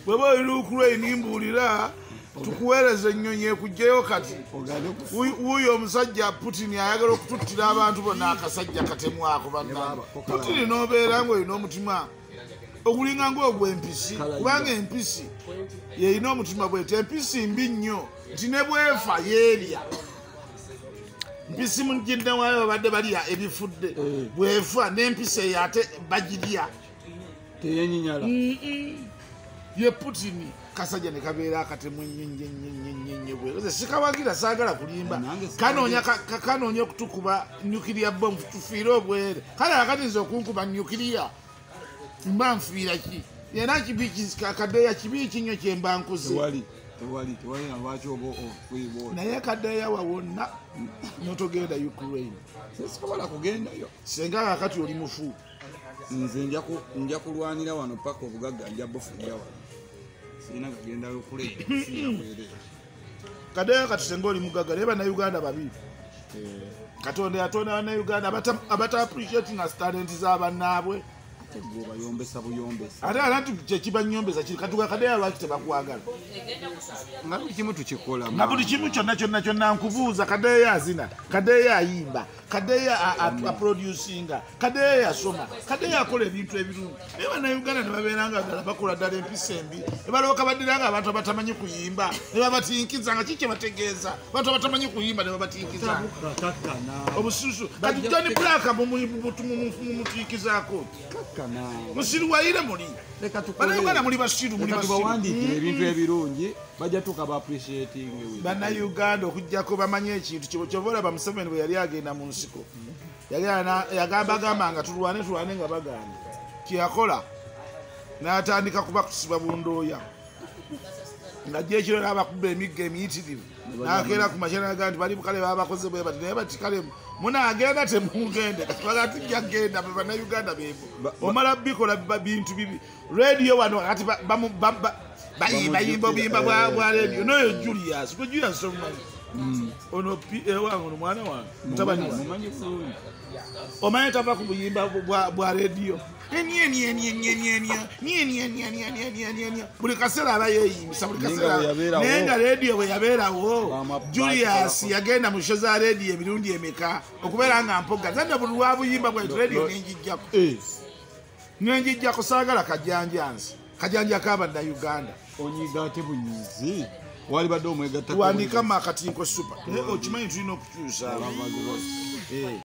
bweba Ukraine mbulira tukuweereza ennyonyi ekujjayo kati wuuyo omusajja Putin ayagala okututtira abantu bonna akasajja katemwako bannange Putin n'obeera ng'olina omutima ogulinga ng'ogw'empisi kubanga empisi yeeyina omutima bwete empisi mbi nnyo nti ne bwefa yeerya mpisi mugidde waayo babadde balya ebifudde bwefa n'empisi eyo ate bagirya teyenyinyala ye Putin kasajja ne kabeera akatemu nnyo bwe sikawagira saagala kulimba kanoonya okutukuba nuclear bomb tufiire obwere kale akati nze okunkuba nuclear mba nfiira ki yena kibi Kadeya kibi kinyo kyemba nkuze tewali lwaki oba okwiboona naye Kadeya wawonna notogenda Ukraine sisobola kugendayo senga akati oli mufu nze nja kulwanira wano paka obugagga nja bufunira wano sina kugenda Ukraine siyabwere Kadeya kati senga oli mugagga naye bannayuganda babiri Katonda yatonda bannayuganda abata appreciating as talent z'abannaabwe bayombesa buyombesa ate anati kyekibanyombesa kiri katuga Kadeya lwaki tebakwagala nga buli kimu tukikola nga buli kimu kyonna nkubuuza Kadeya azina Kadeya ayimba Kadeya aproducinga Kadeya yasoma Kadeya akola ebintu ebirungi naye bannayuganda ne babeeranga ddala bakola ddala empisa embi ne balooka baddiranga abantu abatamanyi kuyimba ne babatinkizanga kiki bategeeza abantu abatamanyi kuyimba ne babatinkizanga obususu kati John Plaka mumutiikizaako musiru waire muli bannayuganda muli basiru muli bawandiikira ebintu ebirungi bajja tukaba appreciating bannayuganda okujjako bamanye ekintu kyova olaba Museveni bwe yali agenda mu nsiko yagambagamba nga tulwane nga bagaana kyeyakola n'atandika kubakusiba bundooya ng'ajja ekiro n'abakuba emigga emiyitirivu n'akeera ku makya n'aga nti bali kale babakoze bwe bati naye bati kale munaagenda temugende baga tujja genda be bannayuganda beebo omala bikola bintu bibi radio wano kati bayimba obuyimba bwa radio noyo Julius gwe Julius omumanyi ono wange ono mwana wange mutabani mumanyi bulungi omanyi tava ku buyimba bwa radio buli kaseera aba yeeyimbisa buli kaseera naye nga radio bwe yabeerawo Julius yagenda mu show za radio emirundi emeka okubeera nga mpoga zanne buli lwa buyimba bwaitu radio nenjijjako saagala kajanja k'abannayuganda onyiga ate bunyizi wali badde omwegatta wandika makatinko super okimanyi tulina okukyusa